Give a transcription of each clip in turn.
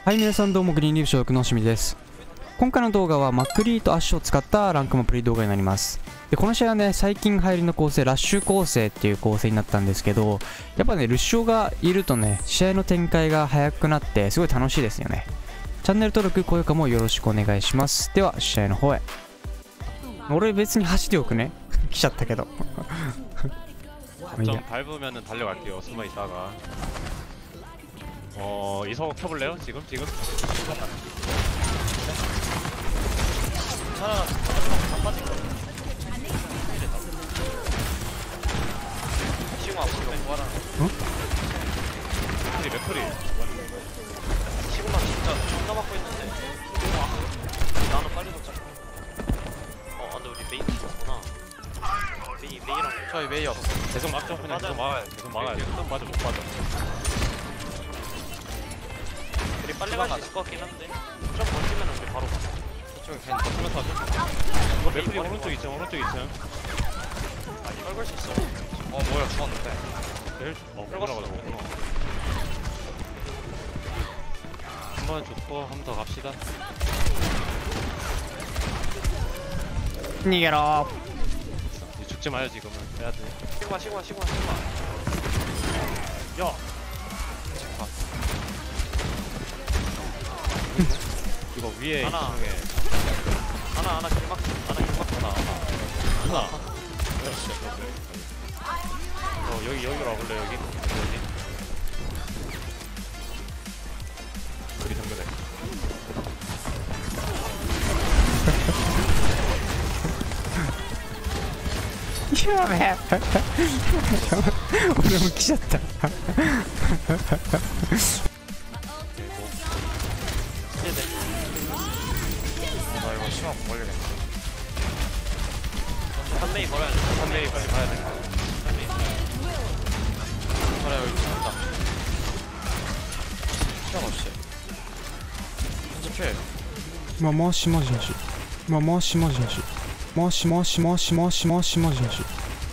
はい、皆さんどうもグリーンリーフ所属のしみです。今回の動画はマックリーとアッシュを使ったランクマプレイ動画になります。で、この試合はね、最近流行りの構成、ラッシュ構成っていう構成になったんですけど、やっぱね、ルシオがいるとね、試合の展開が早くなってすごい楽しいですよね。チャンネル登録、高評価もよろしくお願いします。では、試合の方へ。俺別に走っておくね。来ちゃったけど。 좀 밟으면은 달려갈게요. 숨어 있다가. 이석 켜볼래요? 지금? 차라 다 빠진 거. 시공 앞으로 구하라. 어? 맥클이. 시공만 진짜 존나 맞고 있는데. 나는 빨리 도착. 근데 우리 메인 죽었구나. 메이랑 저희 메이 없어. 계속 막죠. 그냥 계속 막아요. 계속 막아요. 못 맞아. 우리 빨리 갈 수 있을 것 같긴 한데. 좀 버티면 우리 바로 가. 이쪽에 그냥 버티면서 하죠. 이거 맥클이 오른쪽 있죠. 많이 밟을 수 있어. 뭐야 죽었는데. 끌어가지고. 한번 죽고 한 번 더 갑시다. 니게라. 죽지 마요 지금은. 해야 돼. 시그마. 야. 이거 위에 하나. 이쪽에 하나 길막 하나. 여기로 와볼래 여기? 우리 정면에. 야매. 오늘 웃기셨다. 나 이거 시간 걸리겠네. 한 메이 걸어야 돼. 한 메이 빨리 가야 돼. 그래 여기 죽는다. 시간 없이. 편집해. もしもしもしもしもしもしもしもしもしもしもしもしもし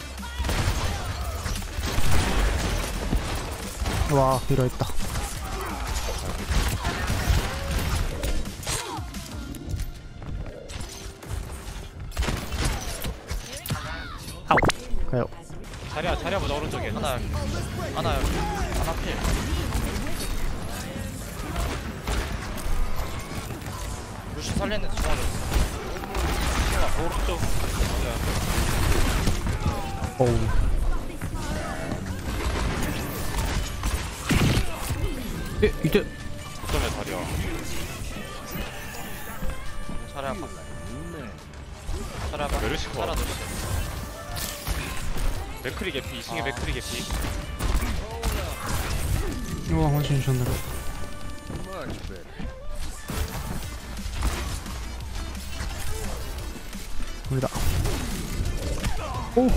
うわー拾えた。아우 가요. 자리야 보자 오른쪽에. 하나 필. 루시 살리는데 중앙에 오른쪽. 어우 이때 어쩌면 자리야. 차례 한번 메르시코. 차례 놓지. 맥크리 개피. 2층에 맥크리 개피. 우와 훨씬 좋네요. 우리다. 오.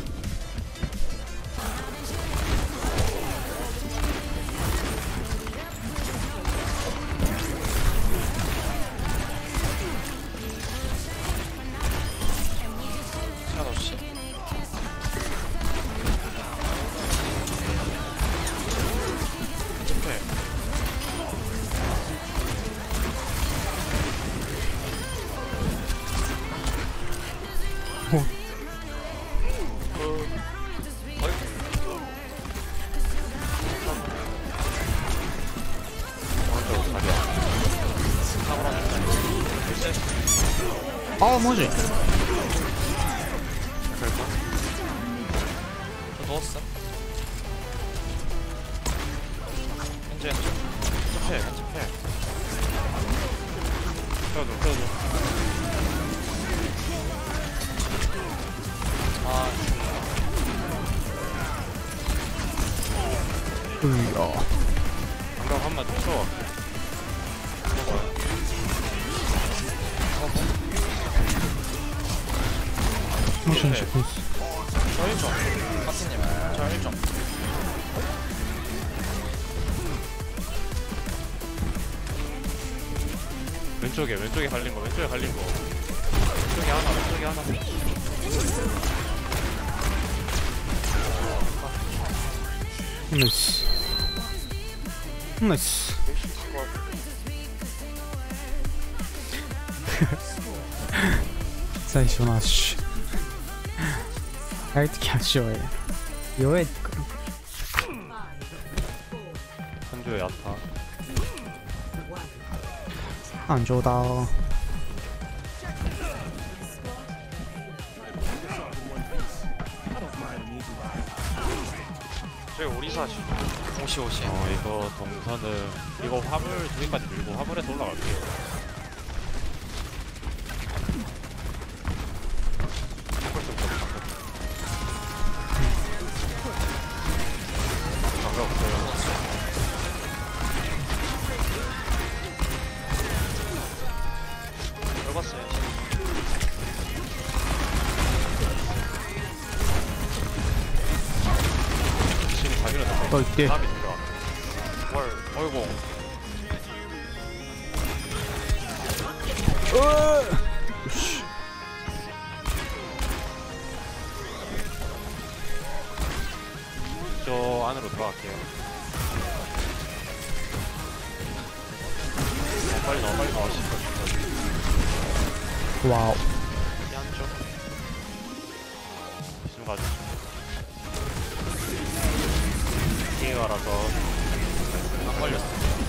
차례 놓지. 편집해. 오른쪽 자리야. 아 뭐지? 저 넣었어. 현재 편집해. 태워줘. 으야. 방금 한번 쳐. 뭐지 뭐지. 저 1점. 파티님 저 1점. 왼쪽에 갈린 거. 왼쪽에 하나. 나이스. 나이스. 最初のアッシュああいう時アッシュは弱いから 한조에 야타. 安城だ 저희 오리사 오시. 이거 동선은 이거 화물 2개까지 밀고 화물에서 올라갈게요. 장갑 없어요. 넓었어요. 신이 가기로 나와. と言って 사람이 들어가. 월. 어이구. 저 안으로 들어갈게요. 빨리 나와. 와우 여기 한쪽. 지금 가죠. 기회가 알아서 안 걸렸어.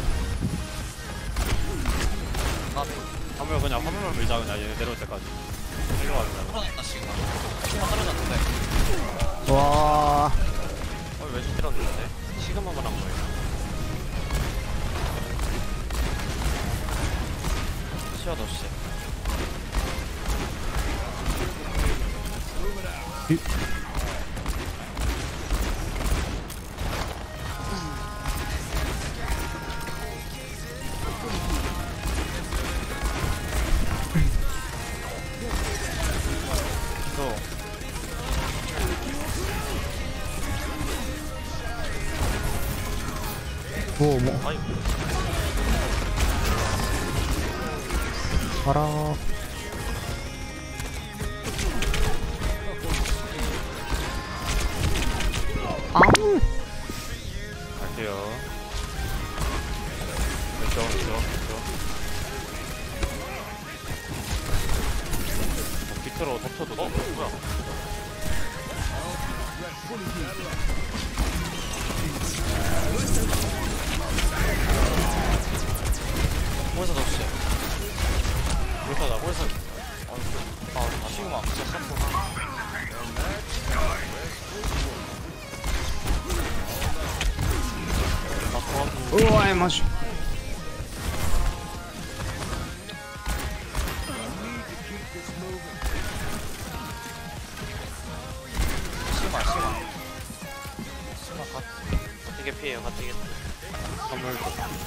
화물 그냥 화물만 밀자 그냥 얘네 내려올 때까지. 내려가자. 떨어졌다 지금. 시그마 떨어졌는데. 와 왜 떨어졌는데? 시그마만 한 거예요. 시야 넣으시죠. おおもう 아이고. あらー 아우 갈게요. 왼쪽. 밑으로 덮쳐도 돼. 뭐야? 거기서 넣으시죠. 거기서. 시그마 진짜 쌌구나. うわマジ 시그마 되게 피해요. 되게 선물도.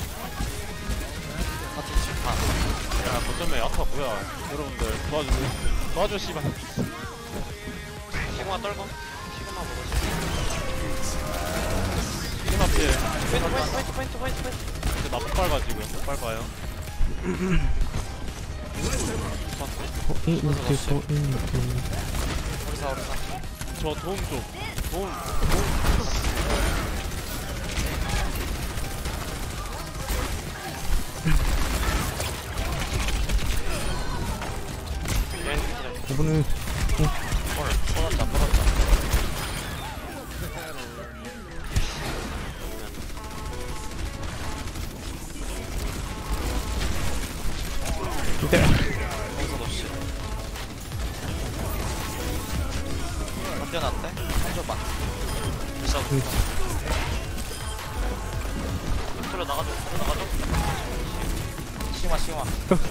아. 야, 거점에 아까 뭐야. 여러분들 도와줘 씨발. 시그마 떨고. 시그마 먹었어. 시그마 피해. 포인트. 근데 나못 밟아 지금. 못 밟아요. いいってこいいって 오리사. 저 도움 좀. 도움. 이번에 뻗었다. 이때 거기서 넣으시. 반대났대? 한쪽만. 비싸. 들어 나가줘. 시그마.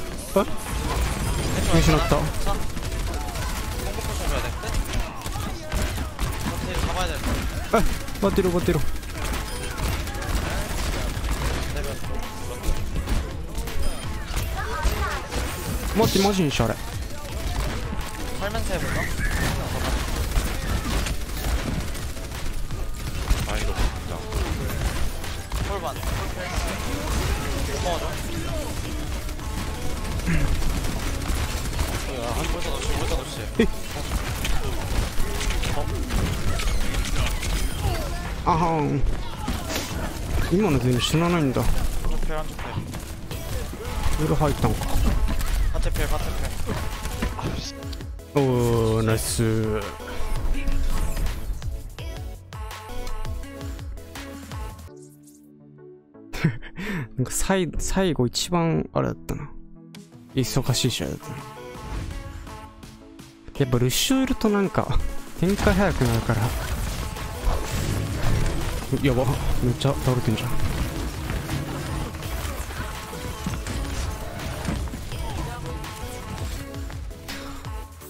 정신없다 자. 공급 포션 줘야 돼. 컨테이너 잡아야 돼. 버티로待ってマジにしあれ 살면서 해볼까? 마인드 진짜. 홀반. 고마워줘. 한 벌써 넣지. あはん今の全部死なないんだ 한쪽 패. 夜入ったんか 하트 카트필 카트필. おーナイス。なんか最後一番あれだったな、忙しい試合だったな。やっぱルシュいるとなんか展開早くなるから。やば、めっちゃ倒れてんじゃん。